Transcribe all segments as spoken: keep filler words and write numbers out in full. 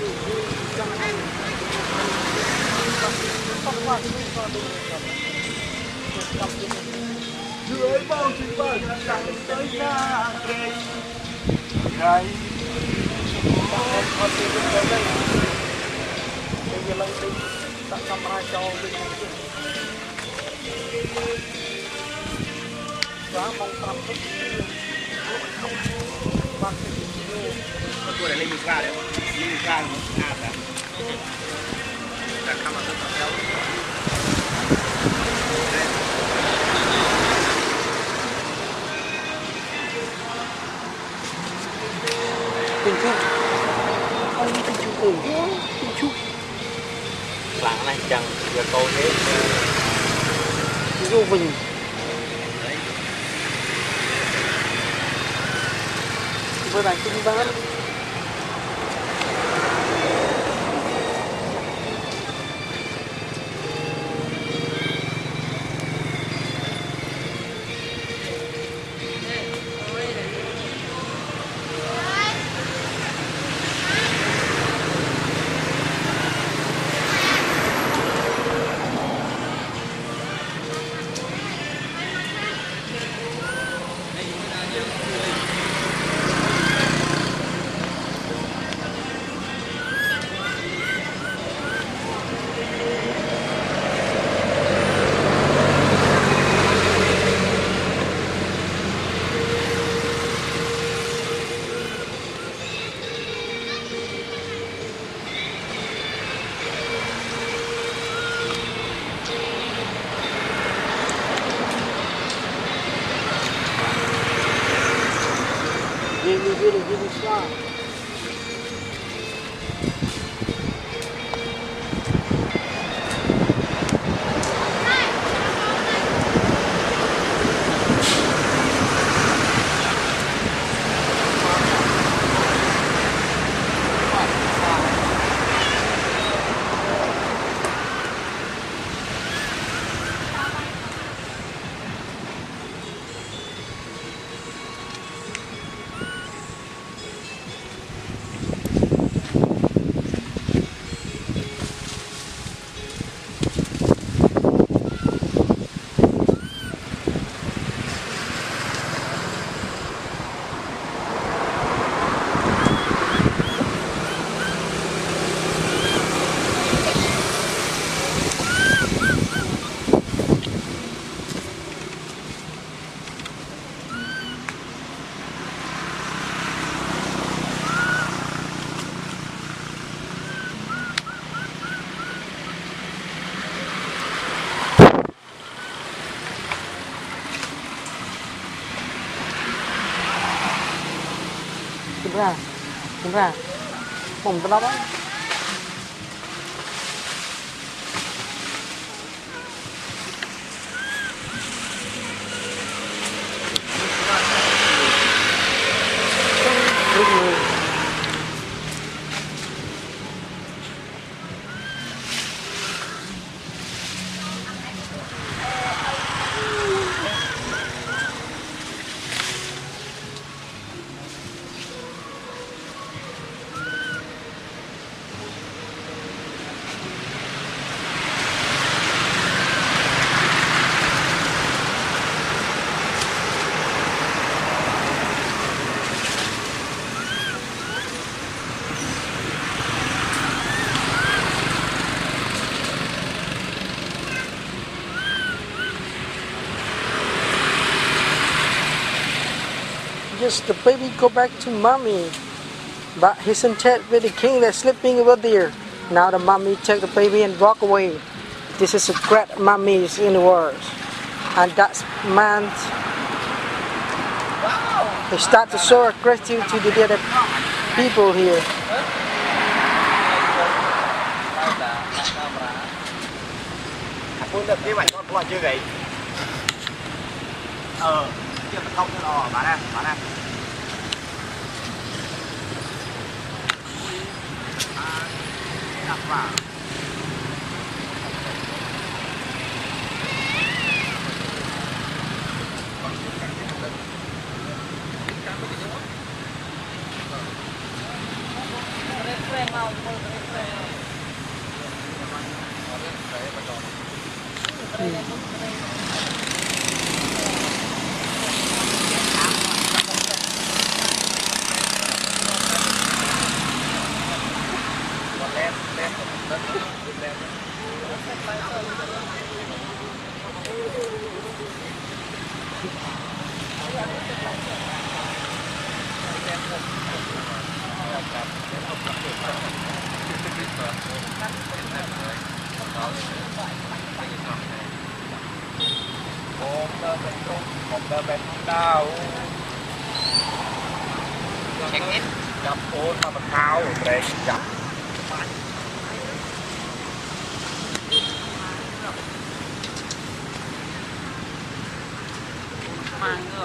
dưới bao trình bờ chẳng tới ra đây gầy em con đi đến đây đây bây lâu đi tặng camera cho mình quá mong tạm thức bác sĩ tôi để lên mình ra đấy mình ra một à đã đã khám phá được đâu tình chú ông tình chú tử quá tình chú lặng này chẳng giờ cô thế vô mình với bạn kinh bán Give me, give me, give me slide. Đúng ra, đúng ra, bông cái đó đó. Yes, the baby go back to mommy, but he's in chat with the king that's sleeping over there. Now the mommy take the baby and walk away. This is a great mummies in the world, and that's man. They start to show gratitude to the other people here. Ờ, chưa không cho nó bán em, bán em. Đặt vào. đau check in chập ôn mà mình thao để chập mang ngược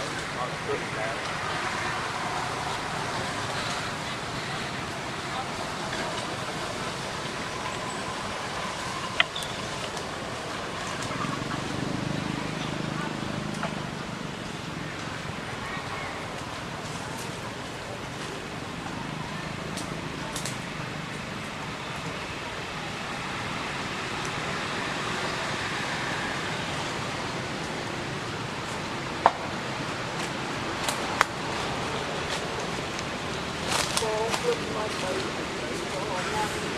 Hãy subscribe cho kênh Ghiền Mì Gõ để không bỏ lỡ những video hấp dẫn.